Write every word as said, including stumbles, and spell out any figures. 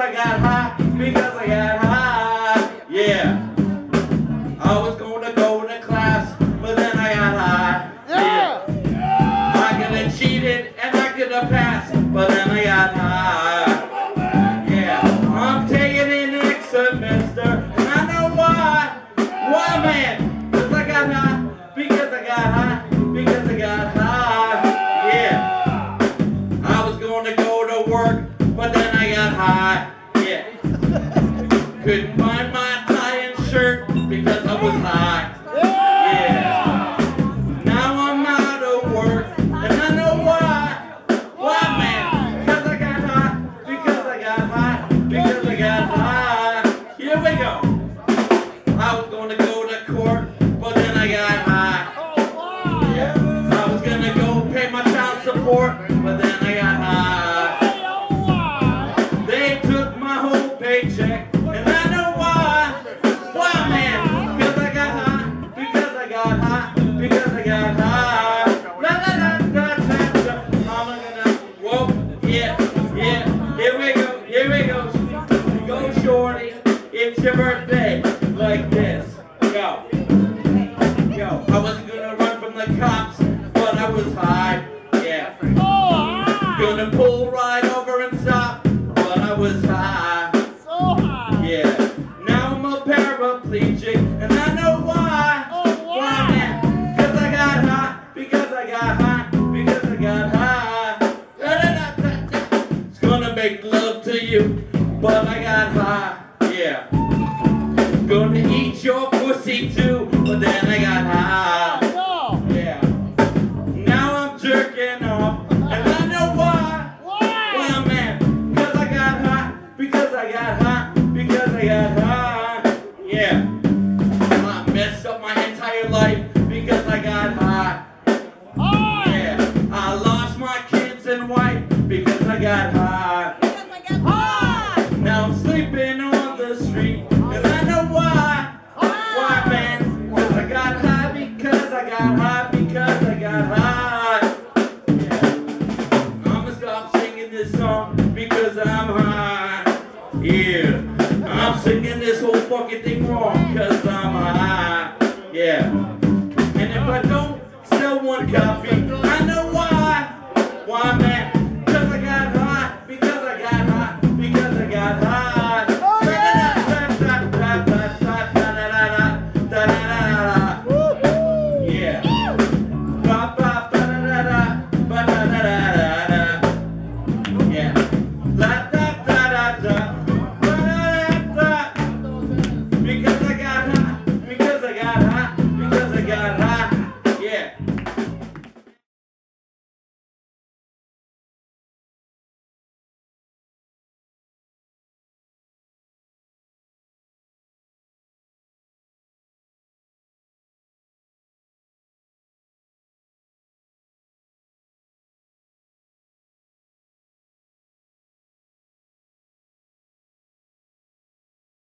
I got high, because I got high. Yeah. I was gonna go to class, but then I got high. Yeah. I could have cheated and I could have passed, but then I got high. Yeah. I'm taking it next semester, and I know why. Why, man? Because I got high, because I got high, because I got high. Yeah. I was gonna go to work, but then I got high. Yeah. Couldn't find my tie and shirt because I was high. Yeah. Now I'm out of work, and I know why. Why, man? Because I got high, because I got high, because I got high. Here we go. I was gonna go to court, but then I got high. Yeah. I was gonna go pay my child support, but then I got high. They took my whole paycheck, and I know why. Why, man? Because I got high, because I got high, because I got high. La la la la la la. I'm gonna, whoa, yeah, yeah. Here we go, here we go. Go, shorty. It's your birthday. Like this. Go. Yo, I wasn't gonna run from the cops, but I was high. Yeah. Gonna pull right over and stop, but I was high. Yeah. Now I'm a paraplegic, and I know why. Why, man? Because I got high, because I got high, because I got high. It's gonna make love to you, but I got high. Yeah. Gonna eat your pussy too, but then I got high. Yeah. Now I'm jerking off, and I know why. Why, man? Because I got high, because I got high, because I got high. Yeah. I messed up my entire life because I got high. Yeah. I lost my kids and wife because I got high. Now I'm sleeping on the street, and I know why. Why, man? Because I got high, because I got high, because I got high. Yeah. I'm gonna stop singing this song because I'm high. Yeah. I'm singing this whole fucking thing wrong because I'm high. Yeah. And if I don't sell one copy, I know why. Why, man?